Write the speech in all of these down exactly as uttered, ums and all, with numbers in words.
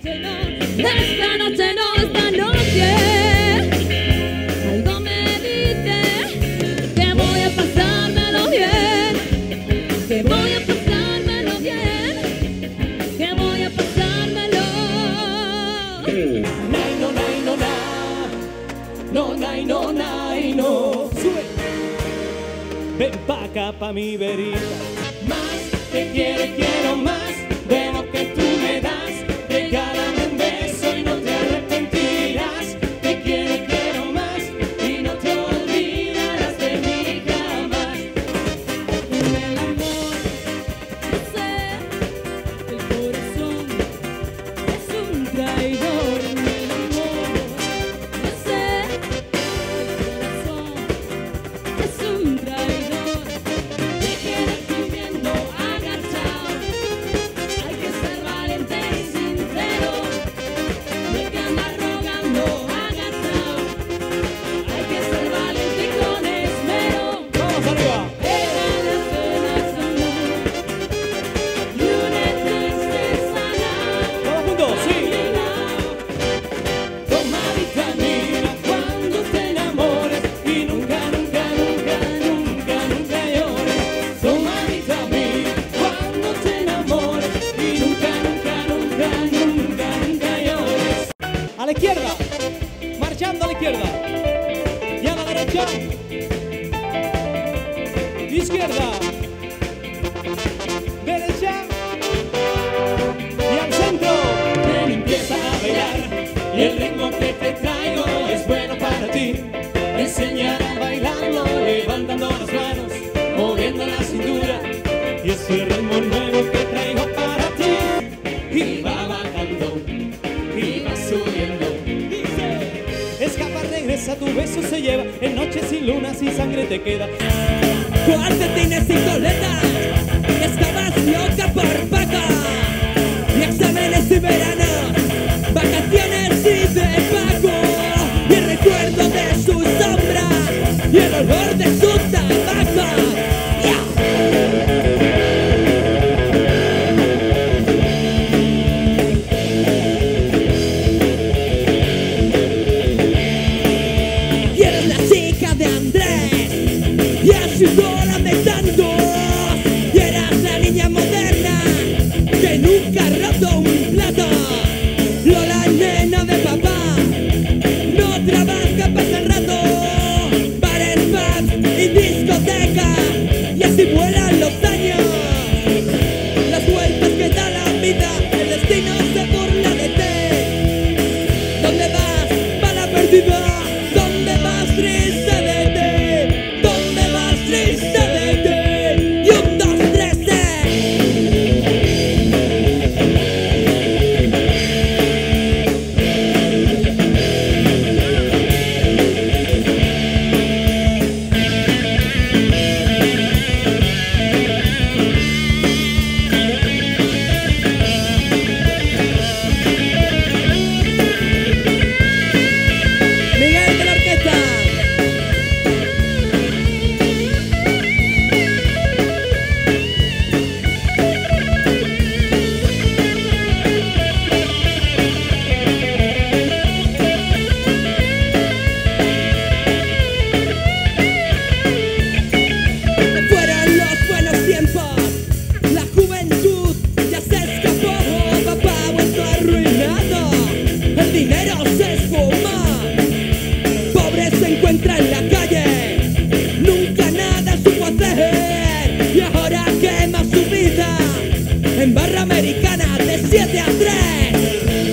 noche no, esta noche no, esta noche algo me dice que voy a pasármelo bien, que voy a pasármelo bien, que voy a pasármelo. Nay, no, nay, no, na. No, nay, no, nay, no. Sube. Ven pa' acá pa' mi verita. Más te quiero y quiero más de lo que tú me das. Regálame un beso y no te arrepentirás. Te quiero y quiero más y no te olvidarás de mí jamás. En el amor, no sé, el corazón es un traidor. En el amor, no sé, el corazón es un traidor. Te quedas viviendo agachado, hay que ser valiente y sincero. No te andas rogando agachado, hay que ser valiente y con esmero. Vamos arriba. Era la cena sonora y una tristeza Todos juntos, sí. toma vitamina Cuando te enamores y nunca, nunca, nunca, nunca, nunca llores. Toma vitamina cuando te enamores y nunca, nunca, nunca, nunca, nunca llores. A la izquierda, marchando a la izquierda. Y a la derecha. Izquierda. Derecha. Y al centro. Ven, empieza a bailar. Y el ritmo que te traigo es bueno para ti. Enseñará bailando, levantando las manos, moviendo la cintura. Y ese ritmo nuevo que traigo para ti. Y va bajando, y va subiendo. Dice, escapa, regresa, tu beso se lleva. En noches sin luna, sin sangre te queda. Calcetines y coletas, estabas loca por Paco. Y exámenes y verano, vacaciones y de Paco. Y el recuerdo de su sombra y el olor de su tabaco. Yeah. Y eres la chica de Andrés y has la de tanto. Y eras la niña moderna que nunca ha roto un plato. Lola, nena de papá, no trabaja, pasa el rato. Bares, pubs y discoteca, y así vuelan los años. Las vueltas que da la vida, el destino se burla de ti. ¿Dónde vas? Va la perdida. ¿Dónde vas? Triste de ti. ¿Dónde vas? Triste de ti. Y un, dos, tres, Miguel de la orquesta. Fueron los buenos tiempos, la juventud ya se escapó. Papá ha vuelto arruinado, el dinero se esfuma. Pobre se encuentra en la calle, nunca nada supo hacer. Y ahora quema su vida en barra americana de siete a tres.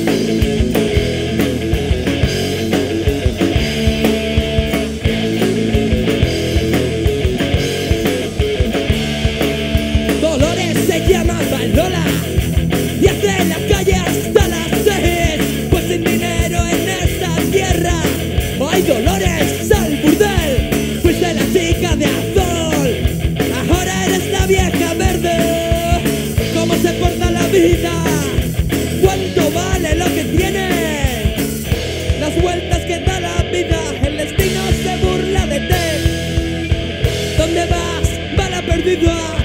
Dolores se llamaba Lola y hace en la calle hasta las seis. Pues sin dinero en esta tierra hay Dolores al burdel. Fuiste la chica de azul, ahora eres la vieja verde. ¿Cómo se porta la vida? ¿Cuánto vale lo que tienes? Las vueltas que da la vida, el destino se burla de ti. ¿Dónde vas? Va la perdida.